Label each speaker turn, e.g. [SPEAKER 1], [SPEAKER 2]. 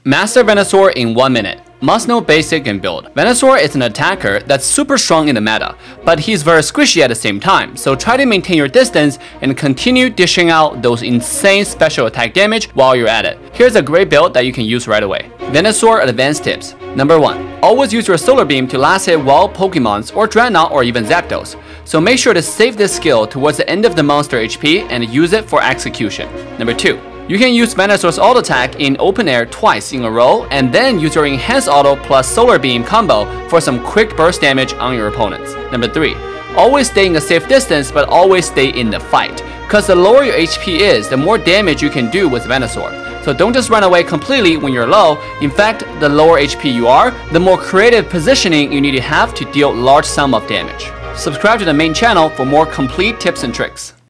[SPEAKER 1] Master Venusaur in 1 minute. Must know basic and build. Venusaur is an attacker that's super strong in the meta, but he's very squishy at the same time, so try to maintain your distance and continue dishing out those insane special attack damage while you're at it. Here's a great build that you can use right away. Venusaur advanced tips. Number 1. Always use your Solar Beam to last hit wild Pokemons or Dreadnought or even Zapdos, so make sure to save this skill towards the end of the monster HP and use it for execution. Number 2. You can use Venusaur's auto attack in open air twice in a row and then use your Enhanced Auto plus Solar Beam combo for some quick burst damage on your opponents. Number 3. Always stay in a safe distance but always stay in the fight, cause the lower your HP is, the more damage you can do with Venusaur. So don't just run away completely when you're low. In fact, the lower HP you are, the more creative positioning you need to have to deal large sum of damage. Subscribe to the main channel for more complete tips and tricks.